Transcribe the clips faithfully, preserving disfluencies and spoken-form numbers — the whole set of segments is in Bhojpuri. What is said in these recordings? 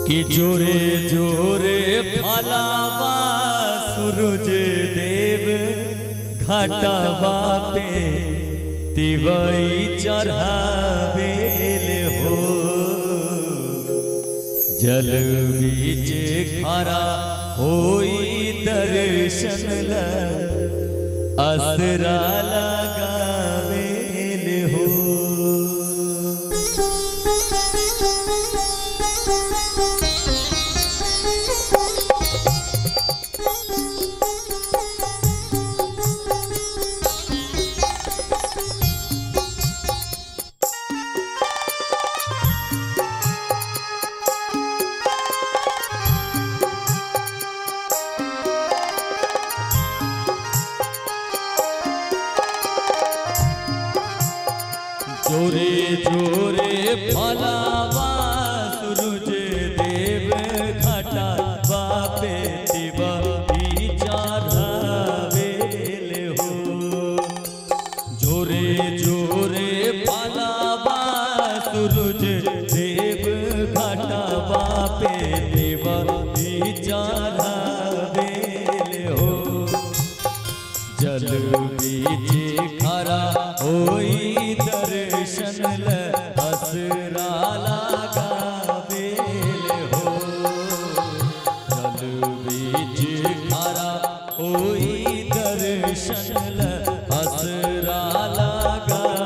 कि जोरे जोरे फलावा सूरज देव घाटावा पे तिवई चढ़ावेल हो। जल बीच खड़ा होई दर्शन ला असरा लगावेल हो। जोरे जोरे फलावा सूरज देव घाटावा पे तिवई चढ़ावेल हो। जोरे जोरे फलावा सूरज देव घाटावा पे तिवई चढ़ावेल हो। जल बीच खड़ा होई दर्शन ल असरा लगावेल हो। जल बीच खड़ा होई दर्शन ल असरा लगा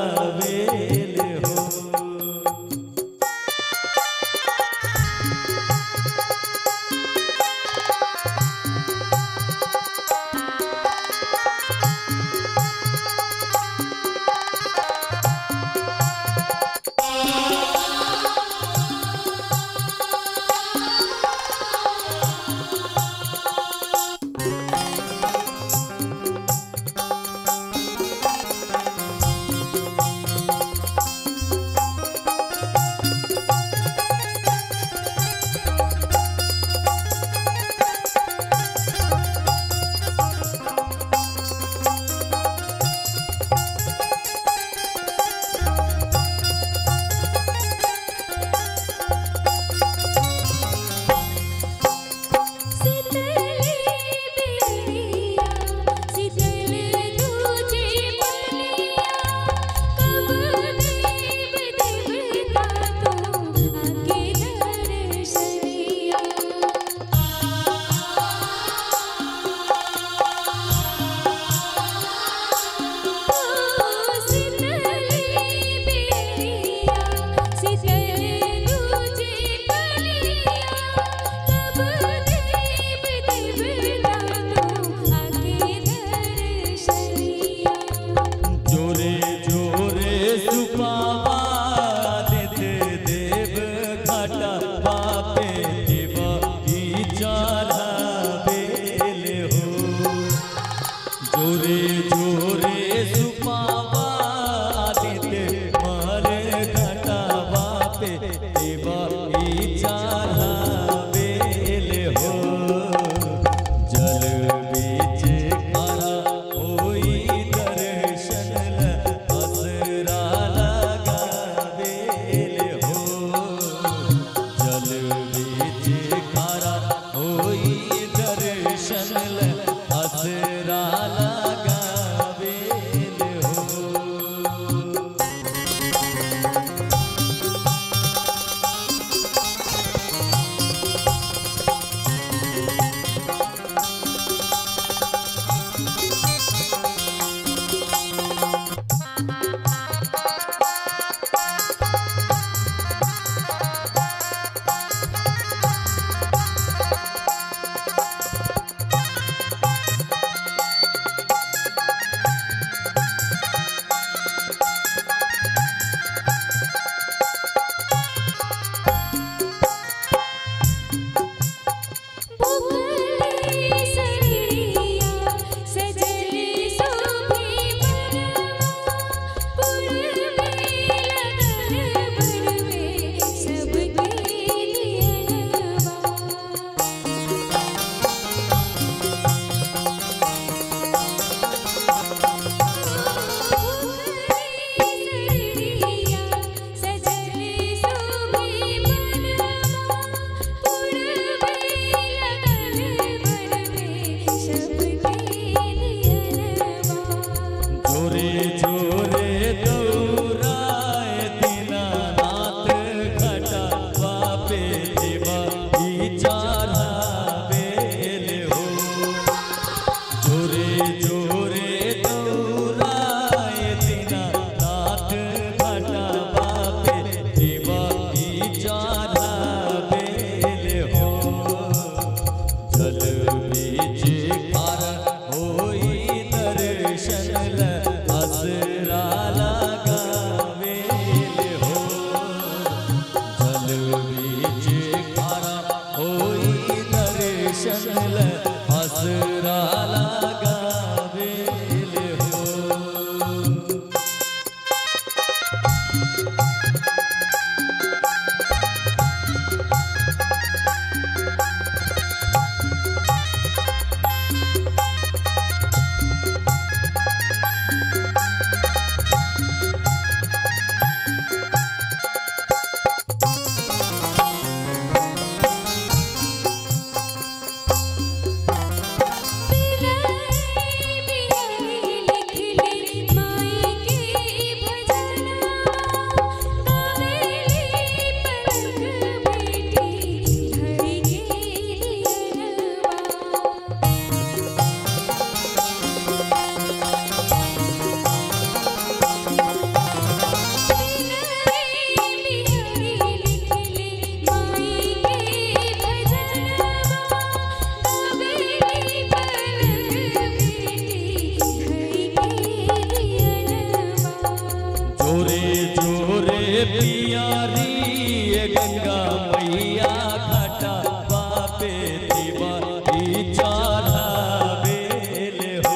जोरे जोरे पियारी गंगा मैया घाटा बापे दिवाली चढ़ावेले हो।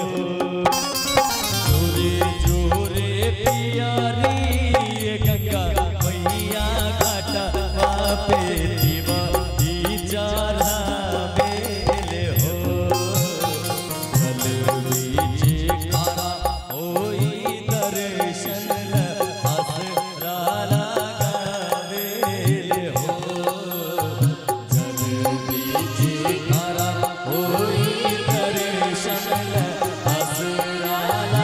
जोरे जोरे पियारी गंगा मैया घाटा बापे दिवाली चढ़ावेले हो। जल बीचे खारा होई दर्शन आसरा लगावेले हो। जल बीचे खारा होई दर्शन आसरा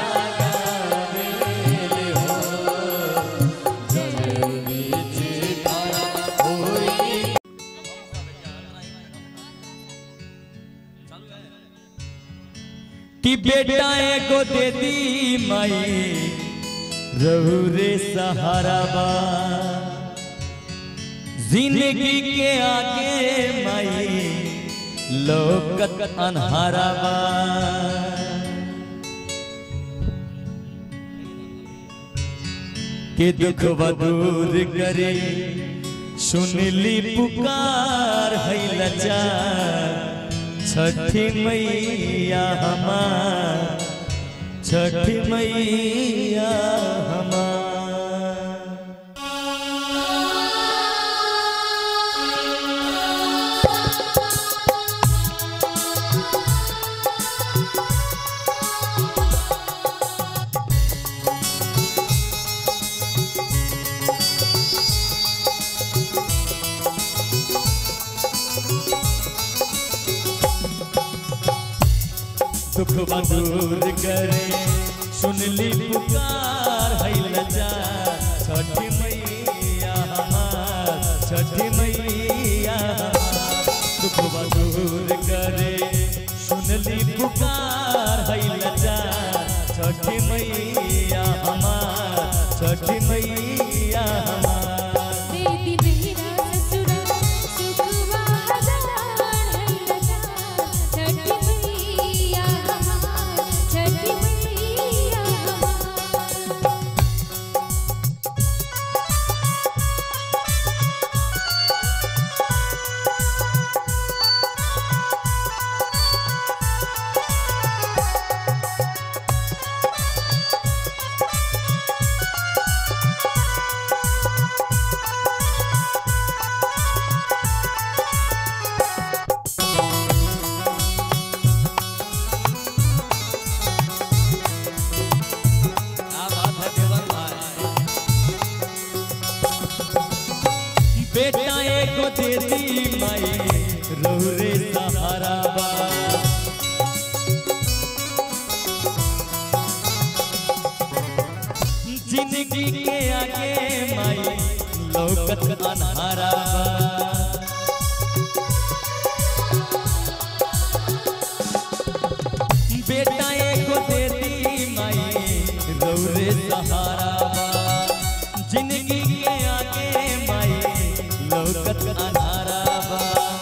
लगावेले हो। जल बीचे खारा होई कि बेटा एगो दे दी माई रहू रे सहारा बा। जिंदगी के आगे माई लोकत अनहारा बा। के दुख दूर करे सुनली पुकार है लाचार छठी मैया हमार छठी मैया हमार। दुख दूर करे सुनली पुकार है लाचार छठी मैया हमार छठी मैया हमार। दुख दूर करे सुनली पुकार है लाचार छठी मैया हमार छठी मैया हमार। बेटा एगो दे दी माई रहू रे सहारा बा। जिंदगी के आगे माई लोकत अनहारा बा। बेटा एगो दे दी माई रहू रे सहारा बा। जिंदगी के आगे माई लोकत अनहारा बा।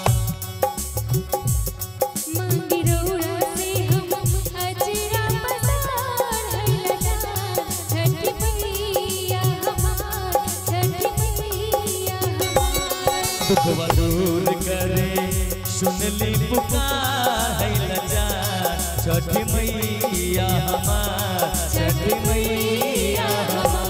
मंदिरोड़ा से हम अजरा पसार है लाचार छठी मैया हमार छठी मैया हमार। दुख दूर करे सुनली पुकार है लाचार छठी मैया हमार छठी मैया हमार।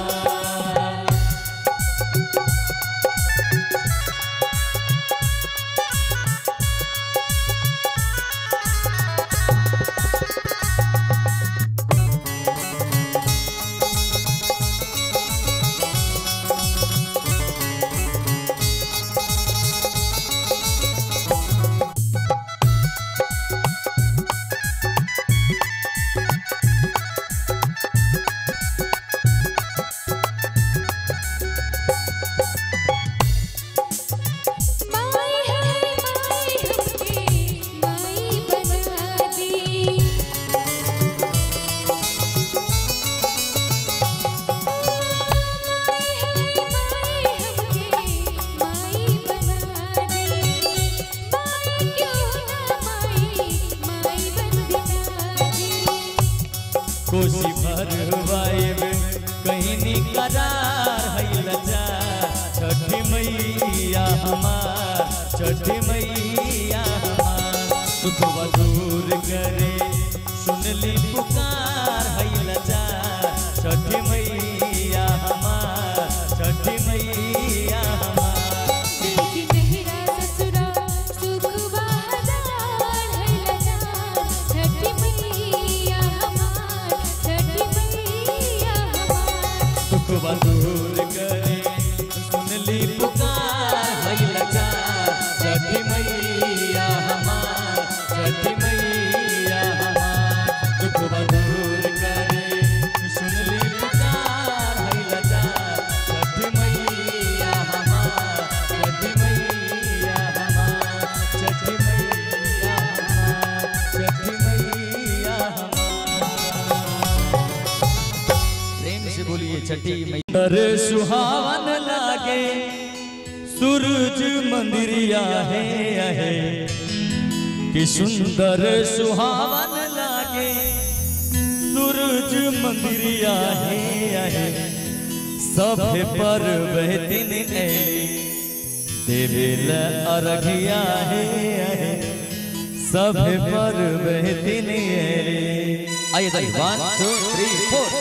कोसी भरवाए कहीं निकरा बोलिए छठी मैया। अरे सुहावन लागे सूरज मंदिरिया है है कि सुंदर सुहावन लागे सूरज मंदिरिया है है सभे पर बहतिन ऐली देवेल अरघिया है है सभे पर बहतिन ऐली। आइए दाई वन टू थ्री फोर।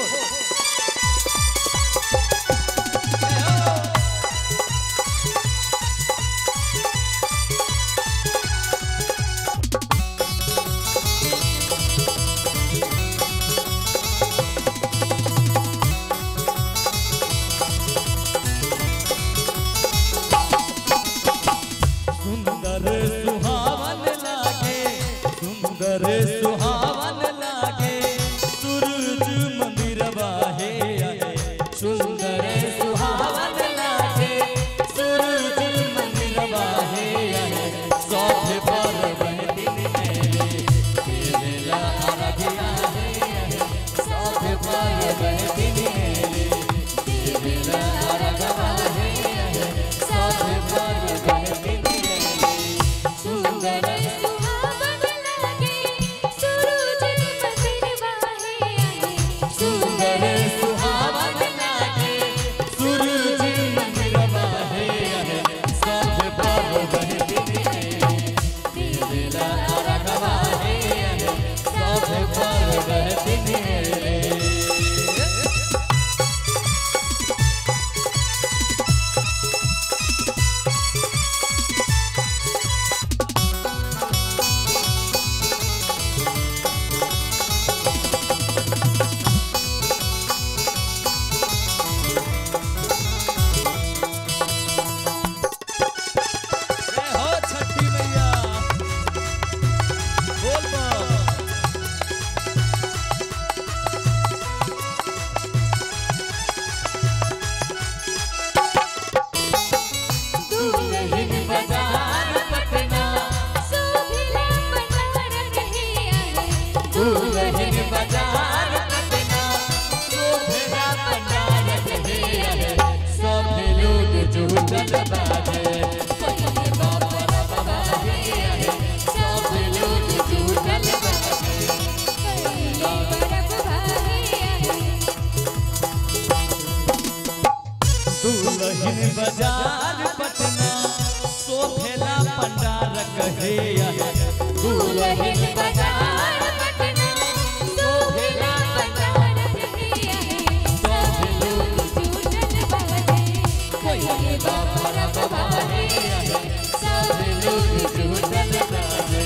सुहावन लागे सूरज मंदिरवा है सुंदर सुहावन लागे सूरज मंदिरवा है सभे पर बहतिन ऐली देवेला अरघिया है सभे पर बहतिन ऐली देवेला अरघवा है सभे पर बहतिन ऐली। सुंदर दुल्हन बाजार पटना सोफेला पंडार कहे दुल्हन बाजार पटना सोफेला पंडार कहे सब लोग जुटल बाजे कोई बाबा बाबा है सब लोग जुटल बाजे।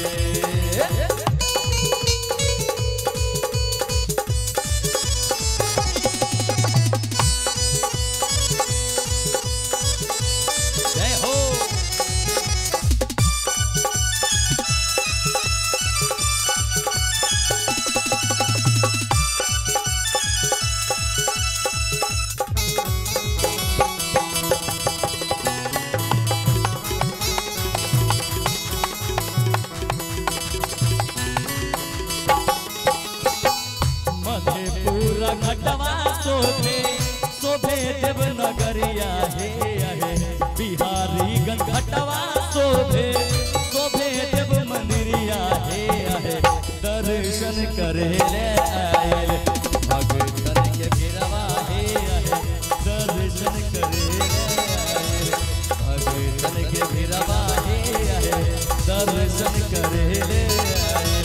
घटवा शोभे शोभे देवनगरिया है बिहारी गंज घटवा शोभे शोभे देव मंदिरिया है दर्शन करे ले आयल भगतन के गिरवा है दर्शन करे ले आयल भगतन के गिरवा है दर्शन करे ले आयल।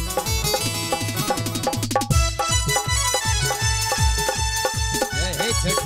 छठी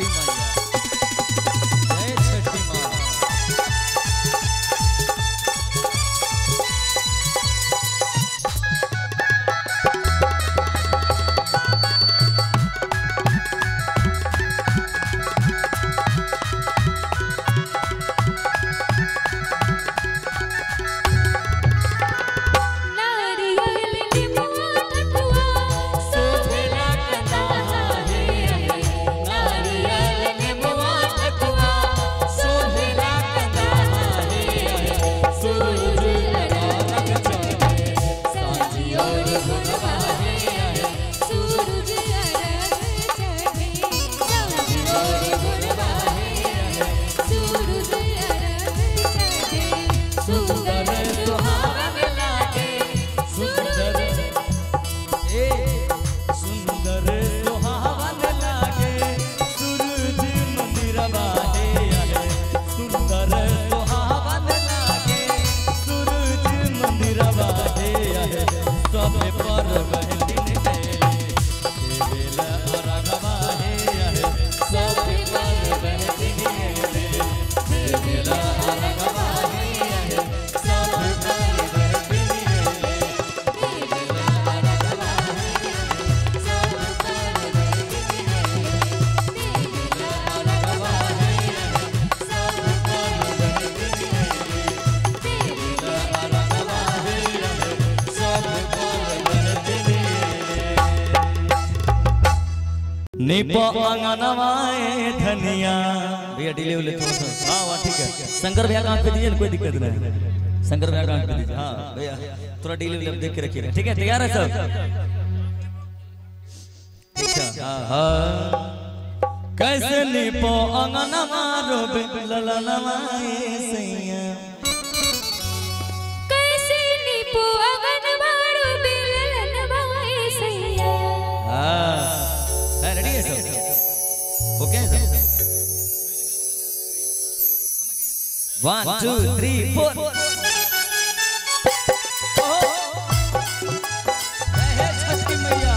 निपो अंगनवाए धनिया भैया डिले ले थोड़ा सा। हाँ वाह ठीक है। शंकर भैया कान पे दीजिए, कोई दिक्कत नहीं। शंकर भैया कान पे दीजिए। हाँ भैया थोड़ा डिले ले देख के रखिए। ठीक है तैयार है सब? हाँ कैसे निपो अंगनवा रोबे ललनवाए सैया, कैसे निपो अंगनवा रोबे ललनवाए सैया। हाँ रेडी है सब? ओके सब? वन टू थ्री फोर। छठी मैया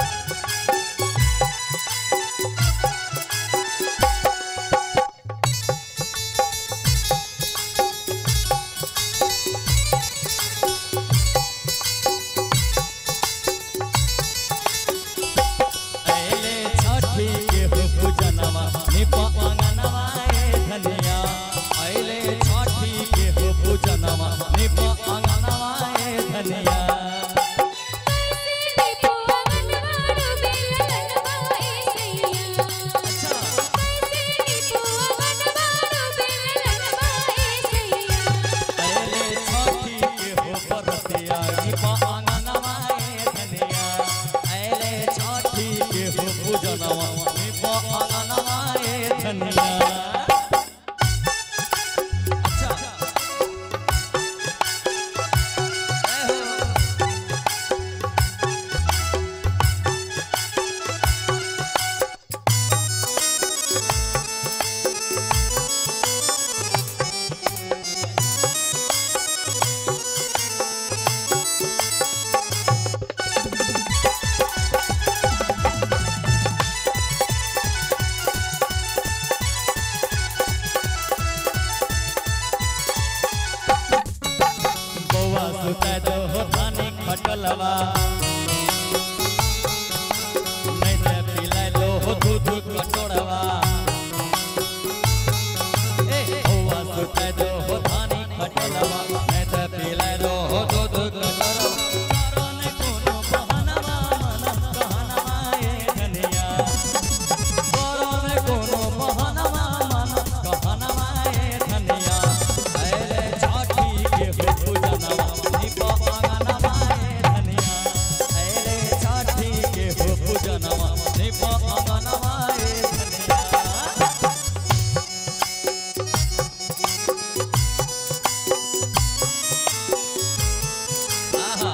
निपो अंगनवाए धनिया, अइले छठी के हो पूजनवा निपो अंगनवाए धनिया। कैसे निपो अंगनवा रोबे ललनवाए सैया। अच्छा कैसे निपो अंगनवा रोबे ललनवाए सैया। अइले छठी के हो बरतिया निपो अंगनवाए धनिया, अइले छठी के हो पूजनवा निपो अंगनवाए धनिया। सुता दो हो धानी खटलवा, नहीं ते पिलाय लो हो दूध कटोरवा। ए होवा सुता दो हो धानी खटलवा, नहीं ते पिलाय लो हो दूध कटोरवा। करने कोनो बहानवा मन कहनवा ए धनिया, करने कोनो बहानवा मन कहनवा ए धनिया। अइले छठी के हो पूजनवा निपो अंगनवाए धनिया, अइले छठी के हो पूजनवा निपो अंगनवाए धनिया। आहा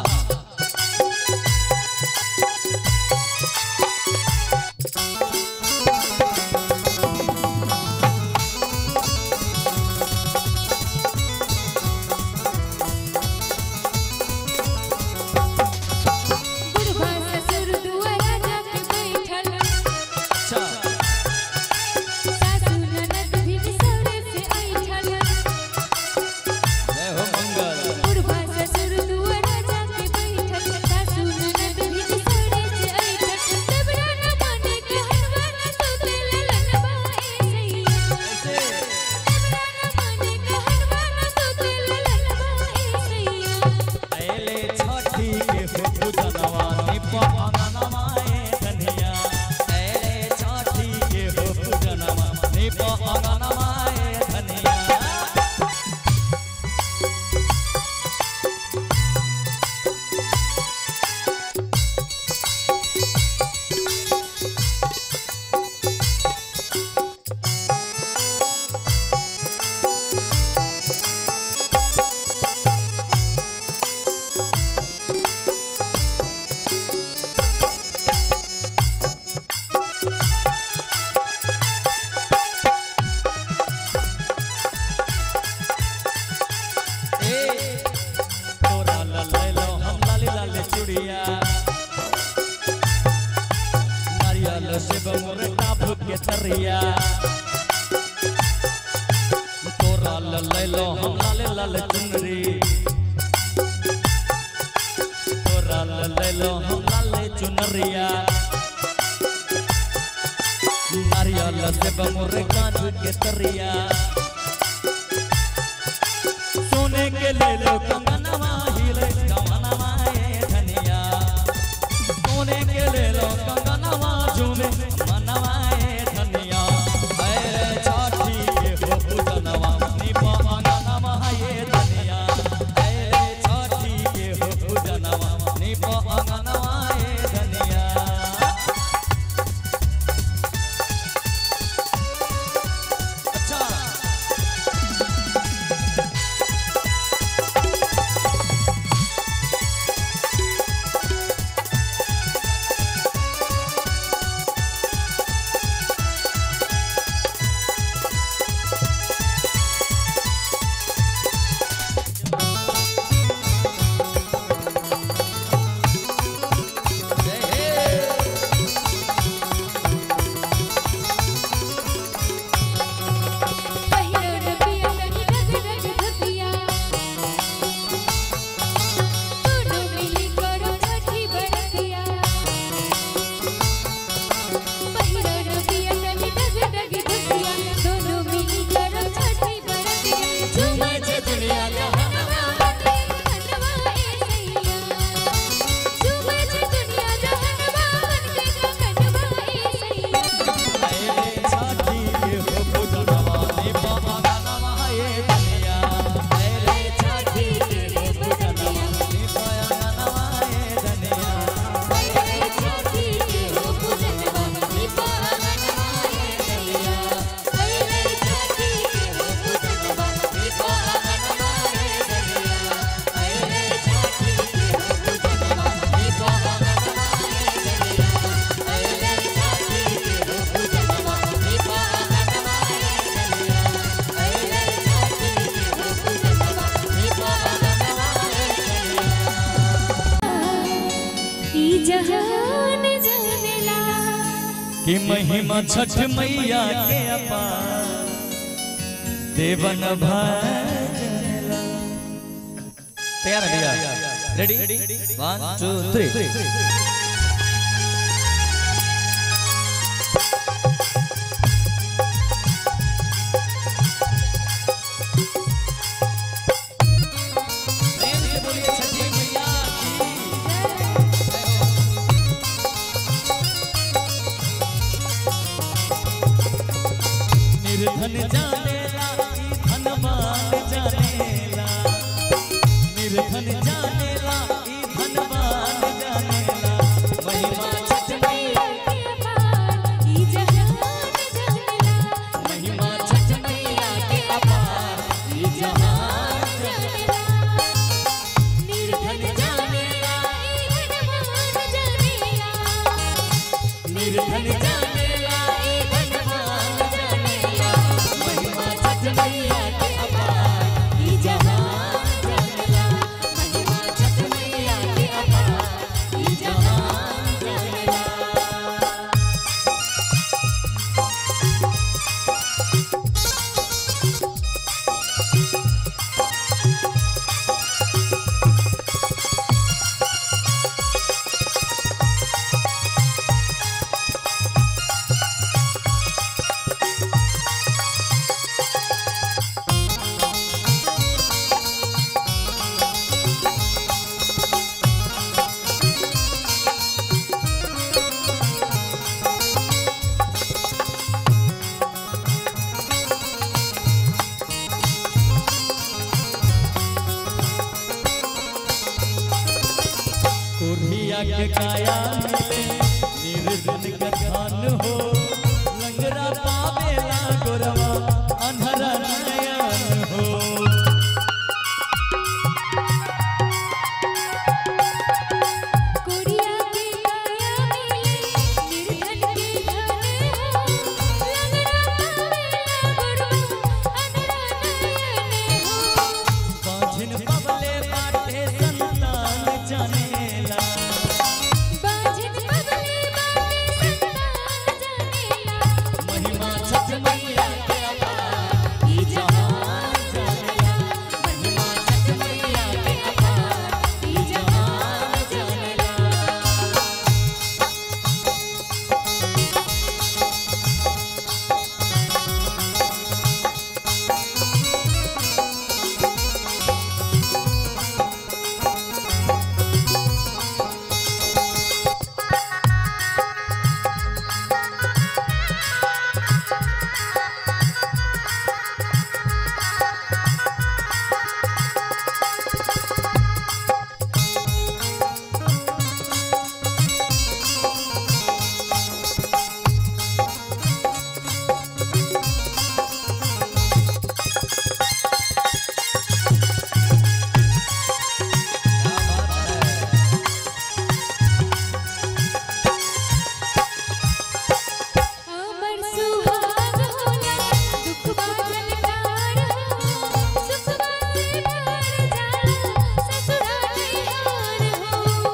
बुढ़वा ससुर दुआरा जाके बैठल। अच्छा सासु ननद भी सौरे से ऐठल। जय हो मंगल। बुढ़वा ससुर दुआरा जाके बैठल। सासु ननद भी सौरे से ऐठल। सबरा न माने कहनवा न सुते ललनवाए सैया। ऐसे सबरा न माने कहनवा न सुते ललनवाए सैया। अइले छठी के हो पूजनवा निपो अंगनवाए धनिया, अइले छठी के हो पूजनवा निपो अंगनवाए धनिया। तोरा ललै लो हम लाली लाली चूड़िया, नारियल सेब मुरटा भूख के तरिया। तोरा ललै लो हम लाली लाली चुनरी, तोरा ललै लो हम लाली चुनरिया। नारियल सेब मुरटा भूख के तरिया। सोने के ले लो कंगनवा हिले जवानवा ए धनिया, सोने के ले लो कंगनवा झूमे मन कि महिमा छठ मैया के अपार देवन भजला। तैयार है भैया? रेडी? One two three. निर्धन जानेला ई धनवान जानेला, निर्धन जानेला ई धनवान जानेला। महिमा छठ मैया के अपार ई जहान जानेला, महिमा छठ मैया के अपार ई जहान जानेला। निर्धन जानेला ई धनवान जानेला, निर्धन जानेला ई धनवान जानेला। महिमा छठ मैया के अपार ई जहान जानेला, महिमा छठ मैया के अपार ई जहान जानेला। कोढ़िया के काया मिले निर्धन का खान हो, लंगरा पावेला गोरवा अन्हरा नयन हो। कोढ़िया के काया मिले निर्धन के धन हो, लंगड़ा पावेला गोरवा अन्हरा नयन हो। बाझिन पवले बाटे संतान जानेला, बाझिन पवले बाटे संतान जानेला। महिमा छठ मैया के अपार ई जहान जानेला, महिमा छठ मैया के अपार ई जहान जानेला। अमर सुहाग होला दुख बादल तार हो, सुख बादल तार जाला ससुराले हार हो।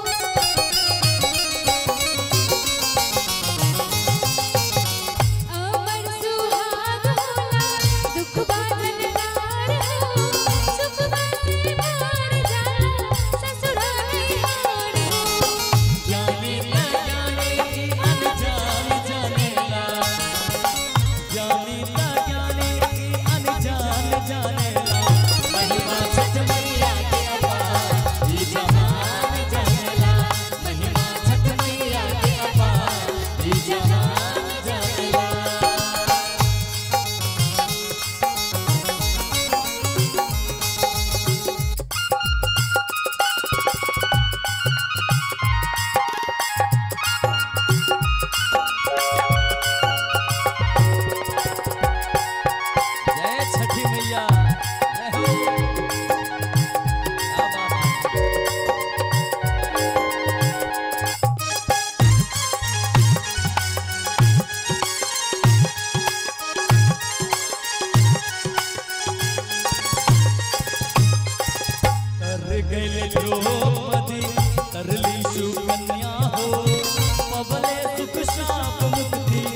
अमर सुहाग होला दुख बादल तार हो, सुख बादल तार जाला ससुराले हार हो। जाने ना जाने की अनजान जानेला, जाने ना जाने की अनजान जानेला। महिमा छठ मैया के अपार ई जहान जानेला, महिमा छठ मैया के अपार ई जहान जानेला। जय छठी मैया, जय हो। क्या बात है। कर गइल द्रौपदी तरली सुकन्या हो, पवले सुख शाप मुक्ति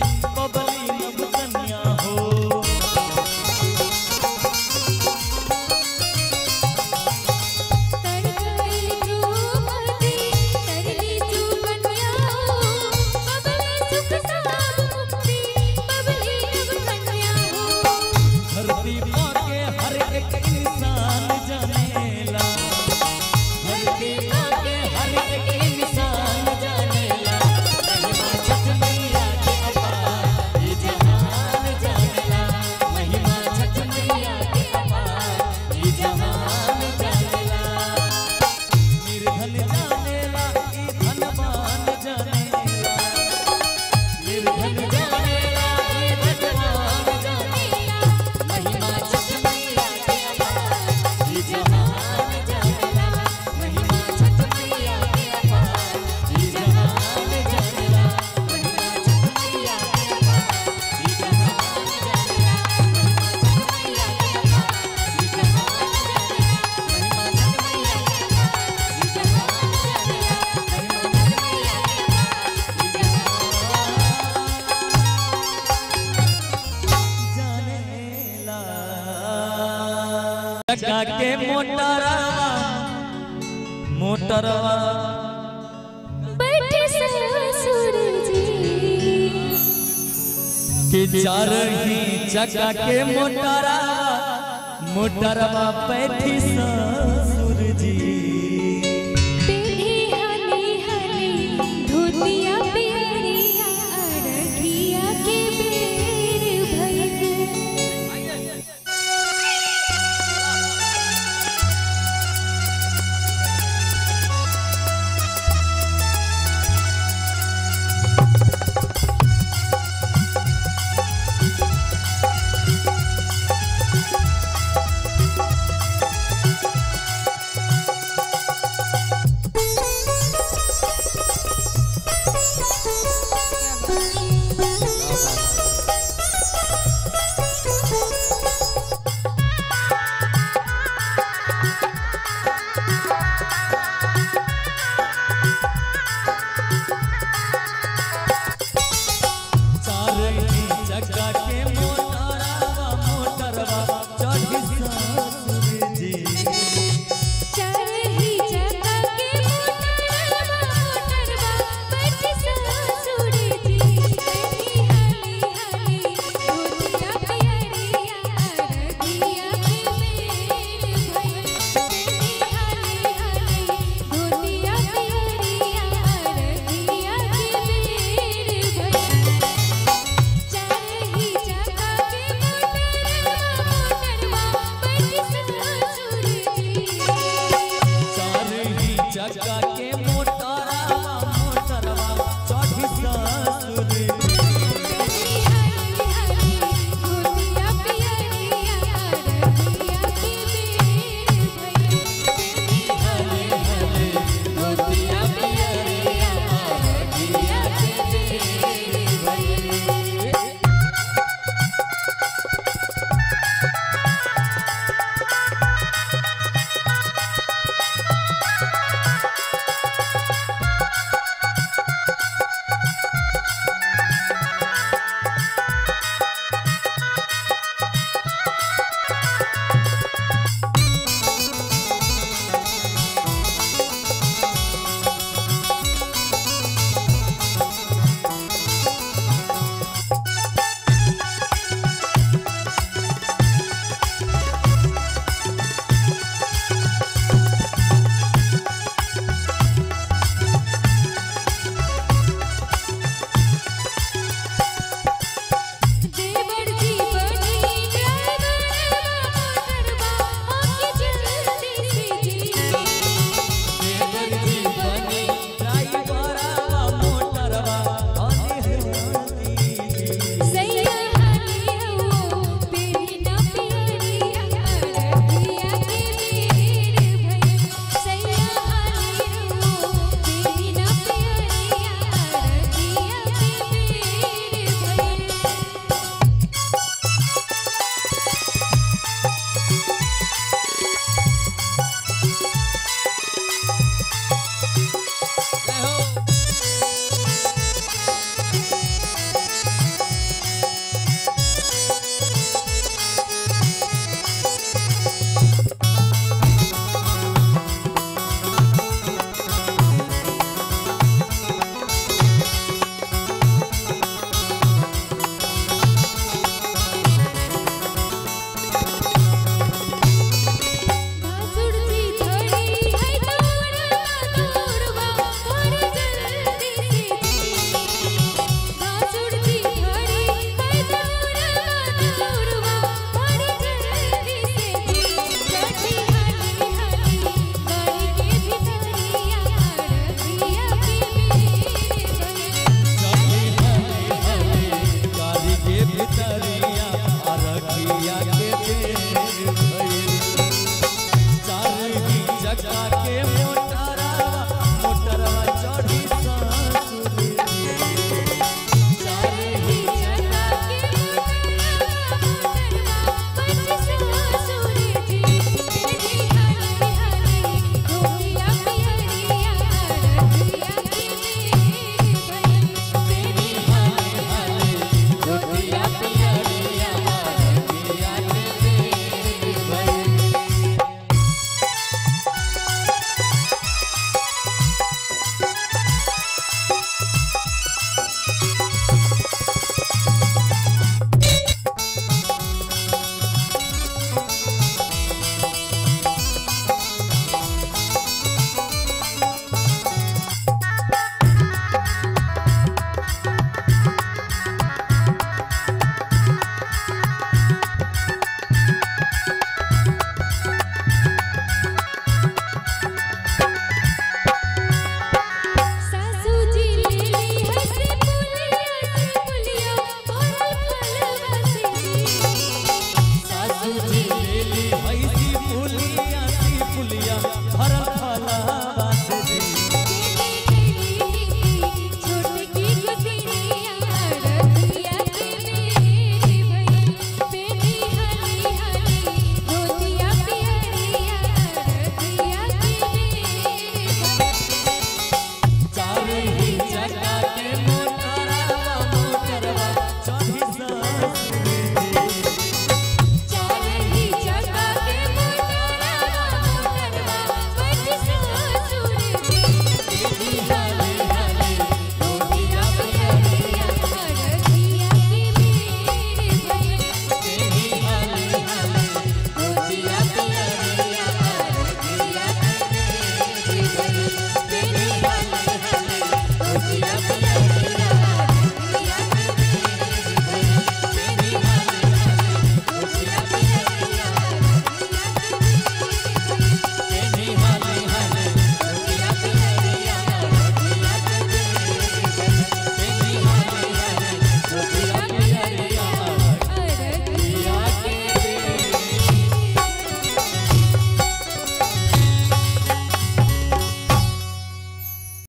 चक्का के मोटरवा मोटरवा बैठे ससुर जी कि चार ही चक्का के मोटरवा मोटरवा बैठी ससुर जी पेढ़ी हली हली धोतिया पियरिया अरघिया के बेर भइल चक्का के मोटरवा मोटरवा चढ़ी